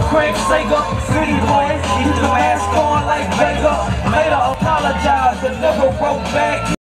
Craig Sager, city boy, keep the mask on like Vega. Later apologize and never wrote back.